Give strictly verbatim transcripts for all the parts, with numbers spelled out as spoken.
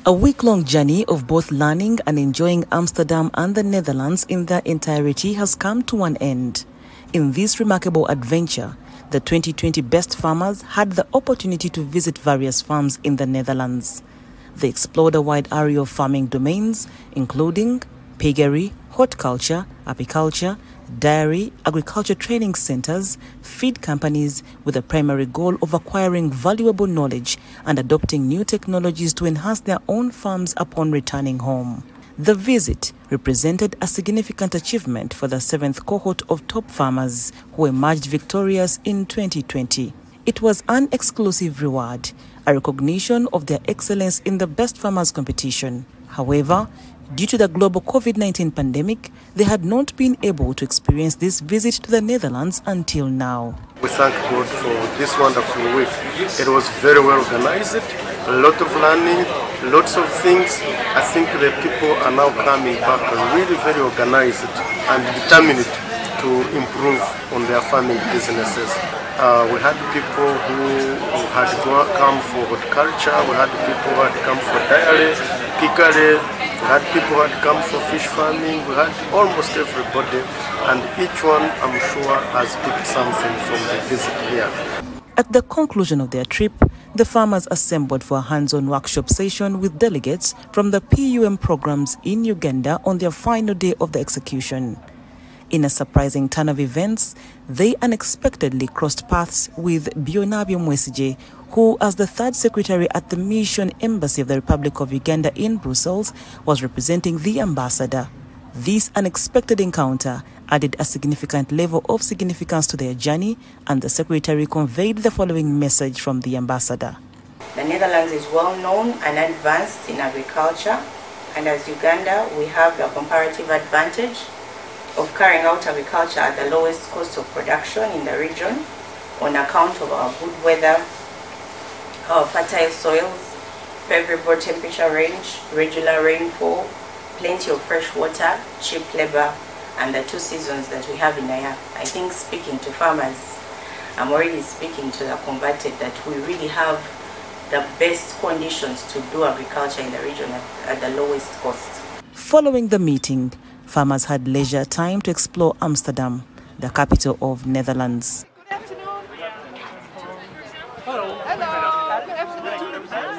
A week-long journey of both learning and enjoying Amsterdam and the Netherlands in their entirety has come to an end. In this remarkable adventure, the twenty twenty Best Farmers had the opportunity to visit various farms in the Netherlands. They explored a wide array of farming domains, including piggery, horticulture, apiculture, dairy, agriculture training centers, feed companies, with a primary goal of acquiring valuable knowledge and adopting new technologies to enhance their own farms upon returning home. The visit represented a significant achievement for the seventh cohort of top farmers who emerged victorious in twenty twenty. It was an exclusive reward, a recognition of their excellence in the Best Farmers competition. However, due to the global COVID nineteen pandemic, they had not been able to experience this visit to the Netherlands until now. We thank God for this wonderful week. It was very well organized, a lot of learning, lots of things. I think the people are now coming back really very organized and determined to improve on their farming businesses. Uh, we had people who had come for horticulture, we had people who had come for dairy, piggery, we had people who had come for fish farming, we had almost everybody, and each one, I'm sure, has picked something from the visit here. At the conclusion of their trip, the farmers assembled for a hands-on workshop session with delegates from the P U M programs in Uganda on their final day of the execution. In a surprising turn of events, they unexpectedly crossed paths with Bionabio Mwesige, who, as the third secretary at the Mission Embassy of the Republic of Uganda in Brussels, was representing the ambassador. This unexpected encounter added a significant level of significance to their journey, and the secretary conveyed the following message from the ambassador. The Netherlands is well known and advanced in agriculture, and as Uganda, we have the comparative advantage of carrying out agriculture at the lowest cost of production in the region on account of our good weather, our fertile soils, favorable temperature range, regular rainfall, plenty of fresh water, cheap labor, and the two seasons that we have in a year. I think, speaking to farmers, I'm already speaking to the converted, that we really have the best conditions to do agriculture in the region at, at the lowest cost. Following the meeting, farmers had leisure time to explore Amsterdam, the capital of Netherlands. Good afternoon. Hello. Hello. Good afternoon.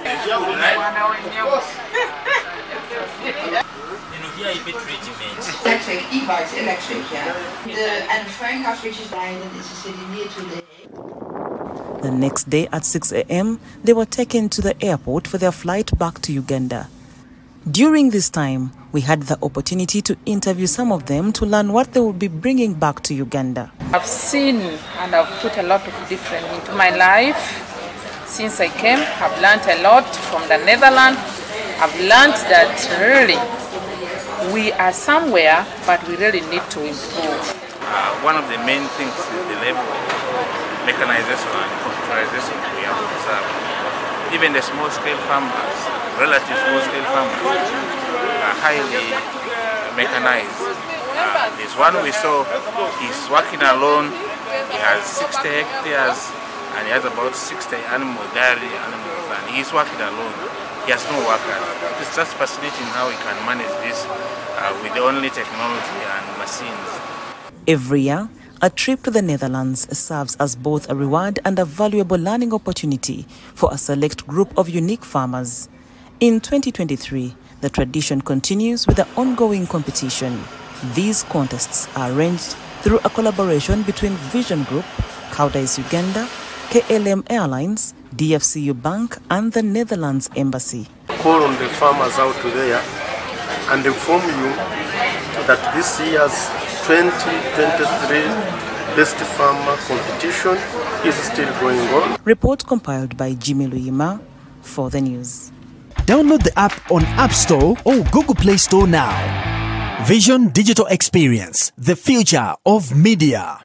Electric, e-bikes, electric, yeah. The, and Frankhouse, which is Leiden, is a city near to the... The next day at six a m, they were taken to the airport for their flight back to Uganda. During this time, we had the opportunity to interview some of them to learn what they will be bringing back to Uganda. I've seen and I've put a lot of different into my life. Since I came, I've learned a lot from the Netherlands. I've learned that really we are somewhere, but we really need to improve. Uh, one of the main things is the level of mechanization and computerization we have observed. Even the small-scale farmers, relative small-scale farmers, are highly mechanized. Uh, this one we saw, he's working alone. He has sixty hectares and he has about sixty animal dairy animals, and he's working alone. He has no workers. It's just fascinating how he can manage this uh, with only technology and machines. Every year, a trip to the Netherlands serves as both a reward and a valuable learning opportunity for a select group of unique farmers. In twenty twenty-three, the tradition continues with the ongoing competition. These contests are arranged through a collaboration between Vision Group, Cowdice Uganda, K L M Airlines, D F C U Bank, and the Netherlands Embassy. Call on the farmers out there and inform you that this year's twenty twenty-three Best Farmer competition is still going on. Report compiled by Jimmy Luyima for the news. Download the app on App Store or Google Play Store now. Vision Digital Experience, the future of media.